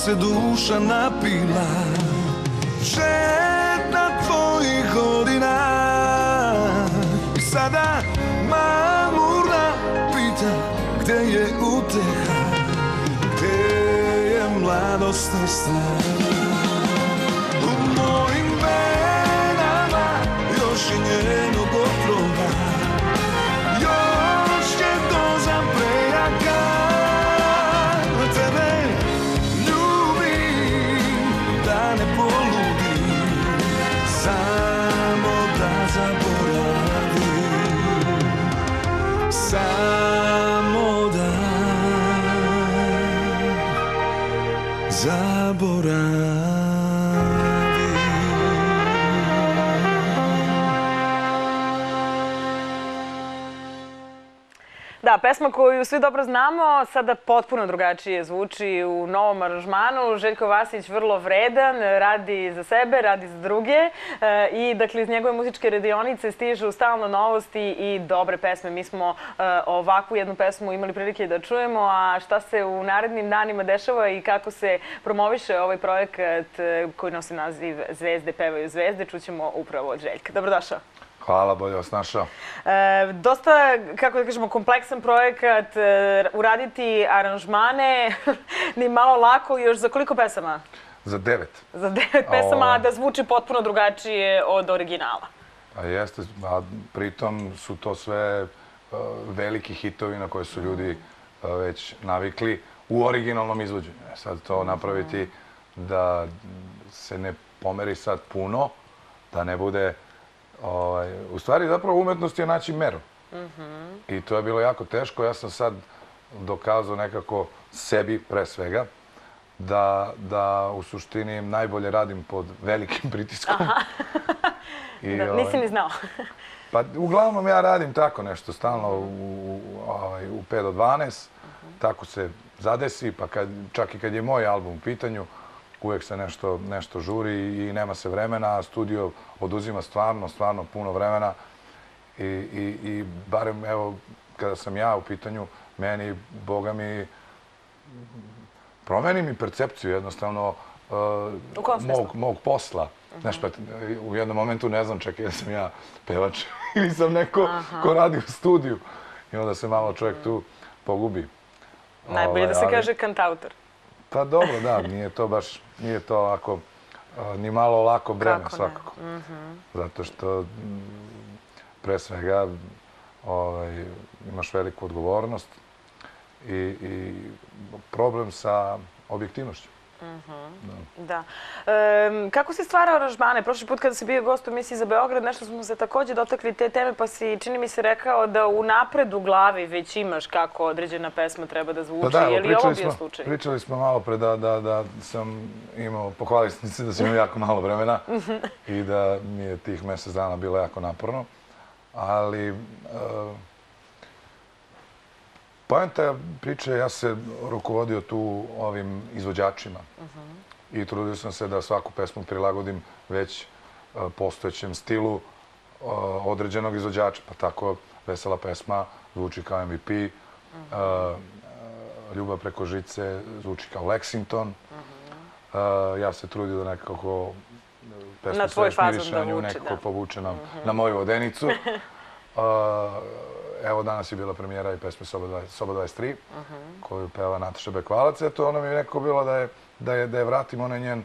se duša napila žedna tvojih godina. I sada mamurna pita gde je uteha, gde je mladost i strah. U mojim venama još je njenog otrova, još je doza prejaka. Tebe ljubim da ne poludim, samo da zaboravim, samo da zaboravim. Da, pesma koju svi dobro znamo, sada potpuno drugačije zvuči u novom aranžmanu. Željko Vasić vrlo vredan, radi za sebe, radi za druge i dakle iz njegove muzičke radionice stižu stalno novosti i dobre pesme. Mi smo ovakvu jednu pesmu imali prilike da čujemo, a šta se u narednim danima dešava i kako se promoviše ovaj projekat koji nosi naziv Zvezde pevaju zvezde, čućemo upravo od Željka. Dobrodošao. Hvala, bolje vas našao. Dosta, kako da kažemo, kompleksan projekat, uraditi aranžmane, ni malo lako, još za koliko pesama? Za 9. Za 9 pesama, a da zvuči potpuno drugačije od originala. A jeste, a pritom su to sve veliki hitovi na koje su ljudi već navikli u originalnom izvođenju. Sad to napraviti da se ne pomeri sad puno, da ne bude... U stvari, zapravo, umetnost je naći meru. I to je bilo jako teško. Ja sam sad dokazao nekako sebi, pre svega, da u suštini najbolje radim pod velikim pritiskom. Nisi ni znao. Pa, uglavnom, ja radim tako nešto, stalno u 5 do 12. Tako se zadesi, pa čak i kad je moj album u pitanju, uvijek se nešto žuri i nema se vremena, a studio oduzima stvarno puno vremena i barem, evo, kada sam ja u pitanju, meni, Boga mi, promeni mi percepciju jednostavno mog posla. Znaš, pa u jednom momentu ne znam čak da sam ja pevač ili sam neko ko radi u studiju i onda se malo čovjek tu pogubi. Najbolje da se kaže kantautor. Pa dobro, da, nije to ovako ni malo lako breme svakako. Zato što pre svega imaš veliku odgovornost i problem sa objektivnošću. Da. Kako si stvarao aranžmane? Prošli put kada si bio gost u emisiji za Beograd, nešto smo se također dotakli te teme, pa si, čini mi se, rekao da unapred u glavi već imaš kako određena pesma treba da zvuči. Je li ovo bio slučaj? Pričali smo malo pre da sam imao, pohvalili sam se da sam imao jako malo vremena i da mi je tih mjesec dana bilo jako naporno. Ali poenta priče, ja se rukovodio tu ovim izvođačima i trudio sam se da svaku pesmu prilagodim već postojećem stilu određenog izvođača. Pa tako Vesela pesma zvuči kao MVP, Ljubav preko žice zvuči kao Lexington. Ja se trudio da nekako pesmu sve smirišanju nekako povuče na moju vodenicu. Evo, danas je bila premijera i pesme Soba 23, koju peva Nataša Bekvalac. Eto, ono mi je nekako bilo da je vratim onaj njen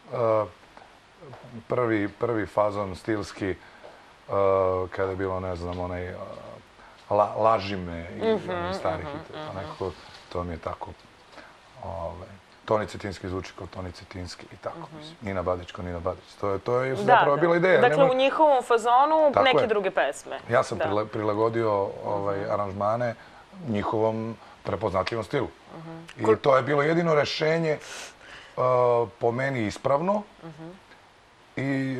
prvi fazon stilski, kada je bilo, ne znam, onaj Laži me i stari hit. Nekako, to mi je tako. Toni Cetinski zvuči kao Toni Cetinski i tako. Nina Badić kao Nina Badić. To je zapravo bila ideja. Dakle, u njihovom fazonu neke druge pesme. Ja sam prilagodio aranžmane njihovom prepoznatljivom stilu. I to je bilo jedino rešenje po meni ispravno. I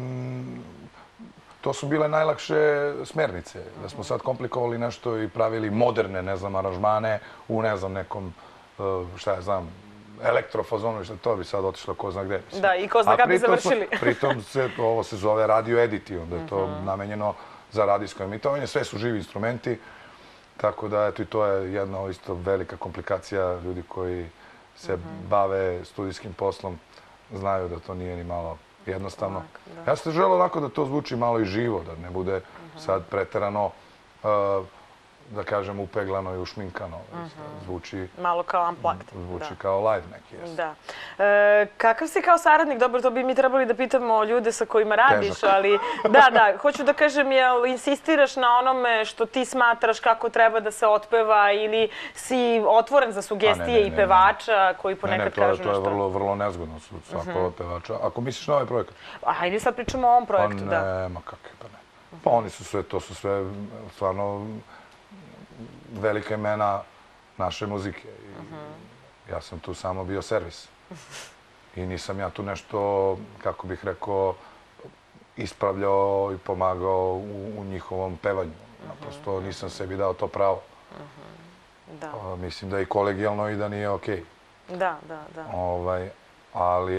to su bile najlakše smernice. Da smo sad komplikovali nešto i pravili moderne, ne znam, aranžmane u, ne znam, nekom, šta ja znam, elektrofazonu, to bi sad otišlo ko zna gde. Da, i ko zna kada bi završili. Pritom ovo se zove radio editi, onda je to namenjeno za radijsko emitovanje. Sve su živi instrumenti, tako da eto i to je jedna isto velika komplikacija ljudi koji se bave studijskim poslom, znaju da to nije ni malo jednostavno. Ja sam želeo onako da to zvuči malo i živo, da ne bude sad preterano, da kažem, upeglano i ušminkano. Zvuči... Malo kao unplugged. Zvuči kao live neki. Da. Kakav si kao saradnik? Dobro, to bi mi trebali da pitamo ljude sa kojima radiš, ali... Da, hoću da kažem, jel insistiraš na onome što ti smatraš kako treba da se otpeva ili si otvoren za sugestije i pevača koji ponekad kažu nešto? Ne, to je vrlo nezgodno svako od pevača. Ako misliš na ovaj projekat? Hajde sad pričamo o ovom projektu, da. Pa ne, ma kakve, pa ne. Pa oni su sve, to su sve stvarno velika imena naše muzike. Ja sam tu samo bio servis. I nisam ja tu nešto, kako bih rekao, ispravljao i pomagao u njihovom pevanju. Naprosto nisam sebi dao to pravo. Mislim da je i kolegijalno i da nije okej. Da. Ali,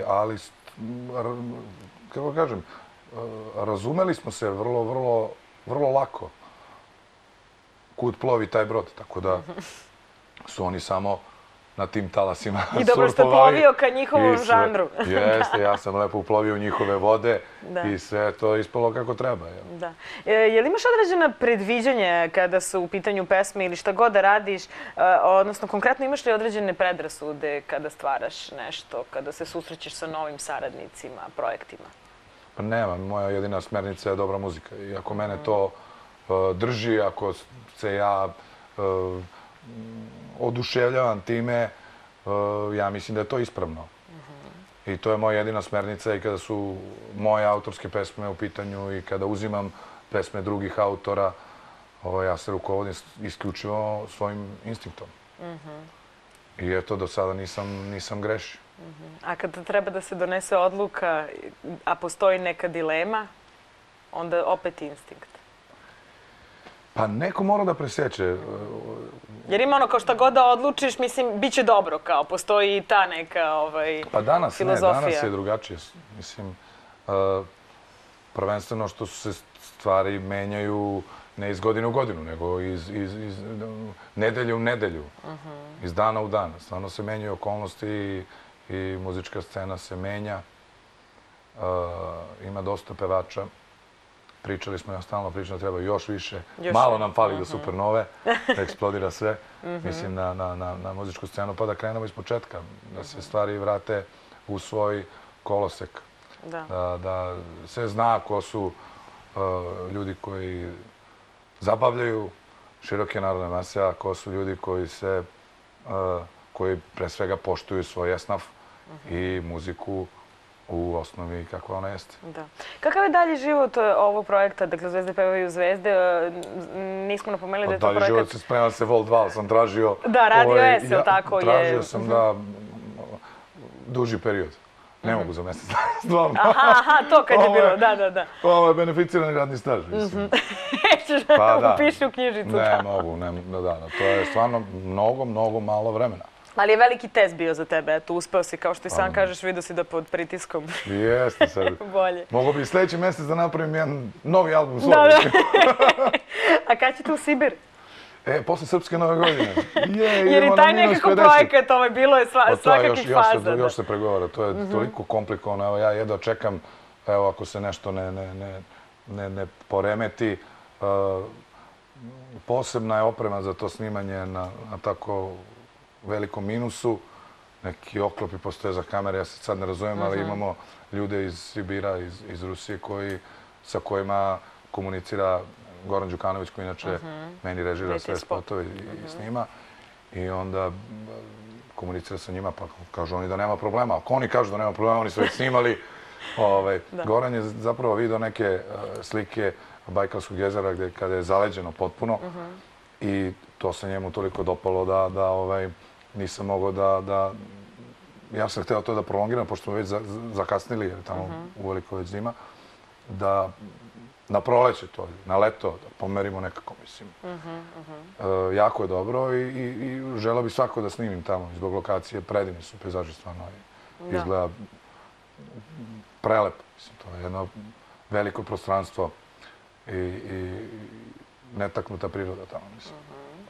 kako kažem, razumeli smo se vrlo lako kud plovi taj brod, tako da su oni samo na tim talasima surfovali. I dobro što je plovio ka njihovom žanru. Jeste, ja sam lepo uplovio u njihove vode i sve to ispalo kako treba. Da. Je li imaš određena predviđanja kada su u pitanju pesme ili šta god da radiš, odnosno konkretno imaš li određene predrasude kada stvaraš nešto, kada se susrećeš sa novim saradnicima, projektima? Pa nema, moja jedina smernica je dobra muzika i ako mene to drži, ako se ja oduševljavam time, ja mislim da je to ispravno. I to je moja jedina smernica i kada su moje autorske pesme u pitanju i kada uzimam pesme drugih autora, ja se rukovodim isključivo svojim instinktom. I eto, do sada nisam grešio. A kada treba da se donese odluka, a postoji neka dilema, onda opet instinkt. Pa neko mora da preseče. Jer ima ono kao šta god da odlučiš, mislim, bit će dobro, kao postoji i ta neka filozofija. Pa danas je drugačije. Mislim, prvenstveno što se stvari menjaju ne iz godine u godinu, nego iz nedelje u nedelju, iz dana u dan. Stvarno se menjaju okolnosti i muzička scena se menja. Ima dosta pevača. Pričali smo, ja stalno pričam da treba još više. Malo nam fali do supernove, da eksplodira sve. Mislim na muzičku scenu, pa da krenemo iz početka. Da se stvari vrate u svoj kolosek. Da se zna ko su ljudi koji zabavljaju široke narodne mase, a ko su ljudi koji pre svega poštuju svoj esnaf i muziku u osnovi kakva ona jeste. Kakav je dalji život ovog projekta? Dakle, Zvezde pevaju zvezde. Nismo napomenuli da je to projekat... Dalji život se sprema se Vol 2, sam tražio... Da, Radio S, je li tako? Tražio sam da duži period. Ne mogu za mjesec dana. Aha, to kad je bilo, da. Ovo je beneficirani radni staž, mislim. Nećeš da upiši u knjižicu. Ne mogu, to je stvarno mnogo malo vremena. Ali je veliki test bio za tebe, eto, uspeo si, kao što i sam kažeš, vidio si da pod pritiskom. Jeste sad. Bolje. Mogu bi sljedeći mjesec da napravim jedan novi album svoj. Da. A kad ćete u Sibir? Posle Srpske nove godine. Jer i taj nekako projekat, bilo je svakakih faza. Još se pregovara, to je toliko komplikovano. Evo, ja jedva čekam, evo, ako se nešto ne poremeti. Posebna je oprema za to snimanje na tako velikom minusu. Neki oklopi postoje za kamere, ja se sad ne razumijem, ali imamo ljude iz Sibira, iz Rusije, sa kojima komunicira Goran Đukanović, koji inače meni režira sve spotove i snima. I onda komunicira sa njima, pa kažu oni da nema problema. Ako oni kažu da nema problema, oni su već snimali. Goran je zapravo vidio neke slike Bajkalskog jezera kada je zaleđeno potpuno. I to se njemu toliko dopalo da nisam mogao da... Ja sam htio to da prolongiram, pošto smo već zakasnili, jer tamo uveliko već zima, da na proleće to, na leto, da pomerimo nekako, mislim. Jako je dobro i želeo bih svako da snimim tamo. Zbog lokacije predivni su pejzaži, stvarno. Izgleda prelepo. To je jedno veliko prostranstvo i netaknuta priroda tamo, mislim.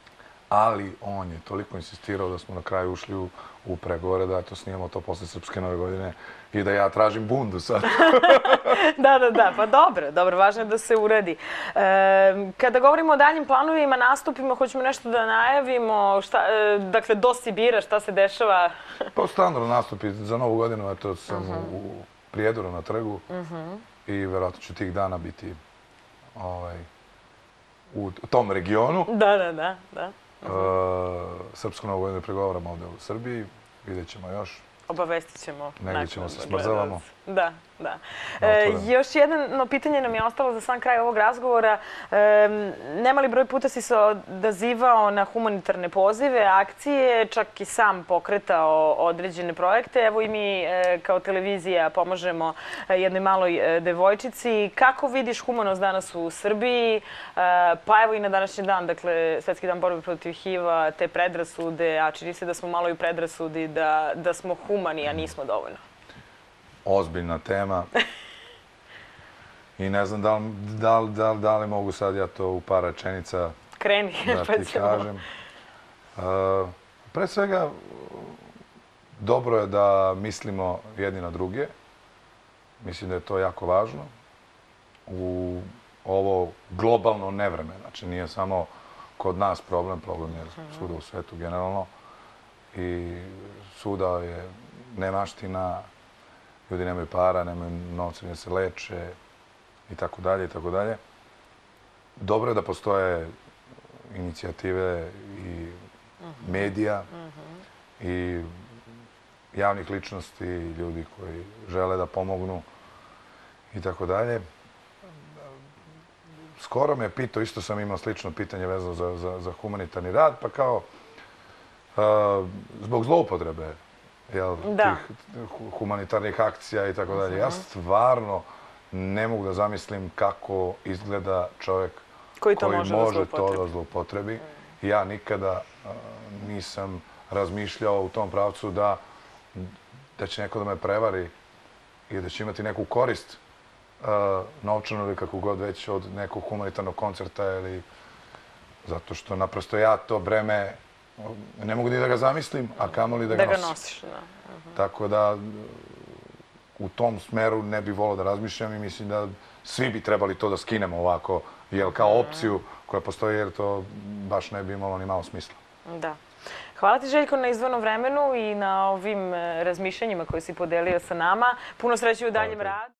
ali on je toliko insistirao da smo na kraju ušli u pregovore da to snimamo to posle Srpske nove godine i da ja tražim bundu sad. Da, pa dobro, važno je da se uradi. Kada govorimo o daljim planovima, nastupima, hoćemo nešto da najavimo, dakle, do Sibira, šta se dešava? Pa standardno nastupi za Novu godinu, eto sam u Prijedoru na trgu i verovatno ću tih dana biti u tom regionu. Da. Srpsku Novu godinu pregovaramo ovde u Srbiji, vidjet ćemo još. Obavestit ćemo. Negdje ćemo se smrzavamo. Da. Još jedno pitanje nam je ostalo za sam kraj ovog razgovora. Nemali broj puta si se odazivao na humanitarne pozive, akcije, čak i sam pokretao određene projekte. Evo i mi kao televizija pomažemo jednoj maloj devojčici. Kako vidiš humanost danas u Srbiji? Pa evo i na današnji dan, dakle, Svetski dan borbe protiv HIV-a, te predrasude, a čini se da smo malo i u predrasudi da smo humani, a nismo dovoljno. Ozbiljna tema i ne znam da li mogu sad ja to u par rečenica da ti kažem. Pre svega, dobro je da mislimo jedni na druge. Mislim da je to jako važno. U ovo globalno nevreme, znači nije samo kod nas problem je svuda u svetu generalno i svuda je nemaština, ljudi nemaju para, nemaju novca da se leče i tako dalje i tako dalje. Dobro je da postoje inicijative i medija i javnih ličnosti, ljudi koji žele da pomognu i tako dalje. Skoro me pitao, isto sam imao slično pitanje vezano za humanitarni rad, pa kao zbog zloupotrebe tih humanitarnih akcija i tako dalje. Ja stvarno ne mogu da zamislim kako izgleda čovjek koji može to da zloupotrebi. Ja nikada nisam razmišljao u tom pravcu da će neko da me prevari i da će imati neku korist novčanu ili kako god već od nekog humanitarnog koncerta ili zato što naprosto ja to breme ne mogu ni da ga zamislim, a kamoli da ga nosim. Da ga nosiš, da. Tako da u tom smeru ne bih volao da razmišljam i mislim da svi bi trebali to da skinemo ovako, jer kao opciju koja postoji, jer to baš ne bi imalo ni malo smisla. Da. Hvala ti, Željko, na izdvojenom vremenu i na ovim razmišljanjima koje si podelio sa nama. Puno sreće u daljem radu.